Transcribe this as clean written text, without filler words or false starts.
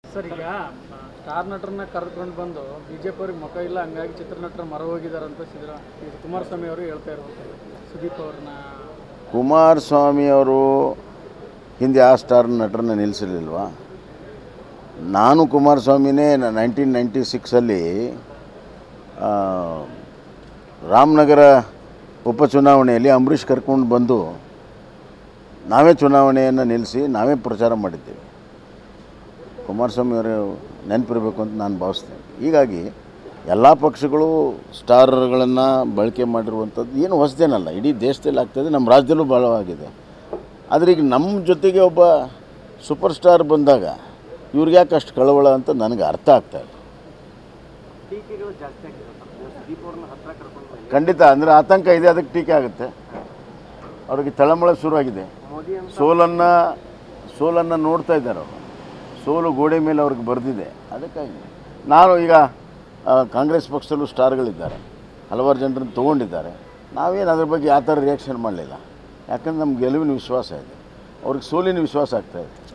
Sir, ಈಗ star ನಟರನ್ನ ಕರೆದುಕೊಂಡು ಬಂದು ಬಿಜೆಪಿ ಅವ್ರಿಗೆ ಮುಖ ಇಲ್ಲ, ಹಂಗಾಗಿ ಚಿತ್ರನಟರು ಮರ ಹೋಗಿದಾರಂತ ಕುಮಾರಸ್ವಾಮಿ ಅವರು ಹೇಳ್ತಾ ಇರ್ಬೋದು. ಸುದೀಪ್ ಅವ್ರನ್ನ ಕುಮಾರಸ್ವಾಮಿ ಅವರು ಹಿಂದೆ ಆ ಸ್ಟಾರ್ ನಟರನ್ನ ನಿಲ್ಲಿಸಲಿಲ್ವಾ? ನಾನು ಕುಮಾರಸ್ವಾಮಿನೇ 1996 ರಾಮನಗರ ಉಪಚುನಾವಣೆಯಲ್ಲಿ ಅಂಬರೀಷ್ ಕರ್ಕೊಂಡು ಬಂದು ನಾವೇ ಚುನಾವಣೆಯನ್ನು ನಿಲ್ಲಿಸಿ ನಾವೇ ಪ್ರಚಾರ ಮಾಡಿದ್ದೇವೆ. ಕುಮಾರಸ್ವಾಮಿ ಅವರು ನೆನಪಿರಬೇಕು ಅಂತ ನಾನು ಭಾವಿಸ್ತೇನೆ. ಹೀಗಾಗಿ ಎಲ್ಲ ಪಕ್ಷಗಳು ಸ್ಟಾರ್ಗಳನ್ನು ಬಳಕೆ ಮಾಡಿರುವಂಥದ್ದು ಏನು ಹೊಸದೇನಲ್ಲ, ಇಡೀ ದೇಶದಲ್ಲಿ ಆಗ್ತಾಯಿದೆ, ನಮ್ಮ ರಾಜ್ಯದಲ್ಲೂ ಭಾಳವಾಗಿದೆ. ಆದರೆ ಈಗ ನಮ್ಮ ಜೊತೆಗೆ ಒಬ್ಬ ಸೂಪರ್ ಸ್ಟಾರ್ ಬಂದಾಗ ಇವ್ರಿಗೆ ಯಾಕೆ ಅಷ್ಟು ಕಳವಳ ಅಂತ ನನಗೆ ಅರ್ಥ ಆಗ್ತಾಯಿಲ್ಲ. ಖಂಡಿತ ಅಂದರೆ ಆತಂಕ ಇದೆ, ಅದಕ್ಕೆ ಟೀಕೆ ಆಗುತ್ತೆ. ಅವ್ರಿಗೆ ತಳಮಳ ಶುರುವಾಗಿದೆ. ಸೋಲನ್ನು ನೋಡ್ತಾ ಇದ್ದಾರೆ ಅವರು. ಸೋಲು ಗೋಡೆ ಮೇಲೆ ಅವ್ರಿಗೆ ಬರೆದಿದೆ. ಅದಕ್ಕಾಗಿ ನಾನು ಈಗ ಕಾಂಗ್ರೆಸ್ ಪಕ್ಷದಲ್ಲೂ ಸ್ಟಾರ್ಗಳಿದ್ದಾರೆ, ಹಲವಾರು ಜನರನ್ನು ತೊಗೊಂಡಿದ್ದಾರೆ. ನಾವೇನು ಅದ್ರ ಬಗ್ಗೆ ಆ ಥರ ರಿಯಾಕ್ಷನ್ ಮಾಡಲಿಲ್ಲ. ಯಾಕಂದ್ರೆ ನಮ್ಗೆ ಗೆಲುವಿನ ವಿಶ್ವಾಸ ಇದೆ, ಅವ್ರಿಗೆ ಸೋಲಿನ ವಿಶ್ವಾಸ ಆಗ್ತಾಯಿದೆ.